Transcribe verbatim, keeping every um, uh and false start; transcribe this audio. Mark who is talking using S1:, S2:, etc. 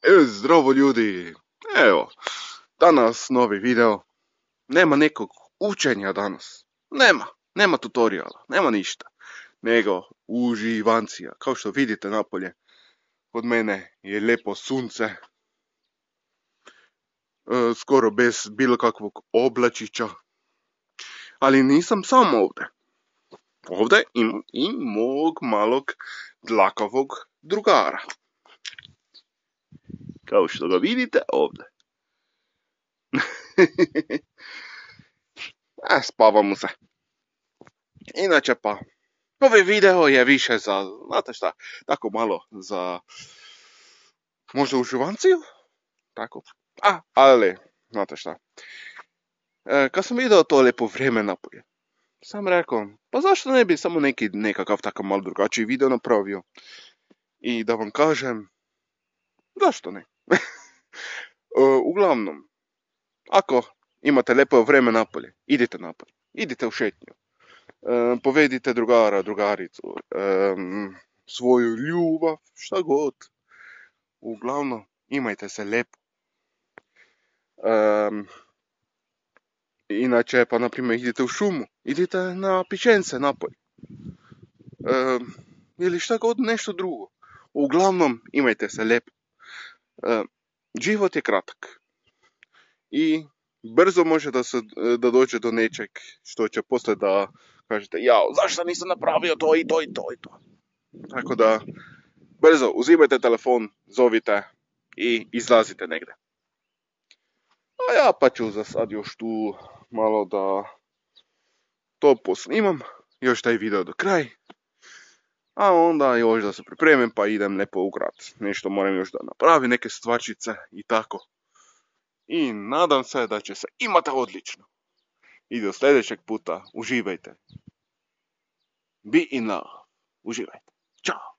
S1: E, zdravo ljudi, evo, danas novi video, nema nekog učenja danas, nema, nema tutoriala, nema ništa, nego uživancija, kao što vidite napolje, kod mene je lijepo sunce, e, skoro bez bilo kakvog oblačića, ali nisam sam ovdje, ovdje imam i mog malog dlakavog drugara. Kao što ga vidite ovdje. A, spava mu se. Inače pa, ovaj video je više za, znate šta, tako malo za, možda uživanciju? Tako. A, ali, znate šta. E, kad sam vidio to lijepo vrijeme napolje, sam rekao, pa zašto ne bi samo neki nekakav takav malo drugačiji video napravio? I da vam kažem, zašto ne? e, uglavnom, ako imate lijepo vrijeme napolje, idite napolje, idite u šetnju. E, povedite drugara, drugaricu, e, svoju ljubav, šta god. Uglavnom, imajte se lijepo. E, inače, pa na primjer, idite u šumu, idite na pićence napolje. E, ili šta god, nešto drugo. Uglavnom, imajte se lijepo. E, život je kratak. I brzo može da, se, da dođe do nečeg što će poslije da kažete, jao, zašto nisam napravio to i to i to i to. Tako da, brzo, uzimajte telefon, zovite i izlazite negdje. A ja pa ću za sad još tu malo da to posnimam, još taj video do kraj. A onda još da se pripremim pa idem lijepo u grad. Nešto moram još da napravim, neke stvarčice i tako. I nadam se da će se imati odlično. I do sljedećeg puta uživajte. Be in love. Uživajte. Ćao.